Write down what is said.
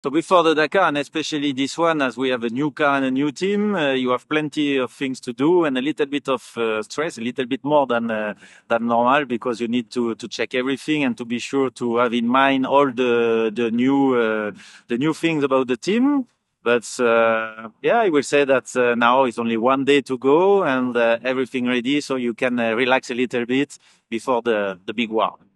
So before the Dakar, and especially this one, as we have a new car and a new team, you have plenty of things to do and a little bit of stress, a little bit more than normal, because you need to check everything and to be sure to have in mind all the new things about the team. But yeah, I will say that now it's only one day to go and everything ready, so you can relax a little bit before the big war.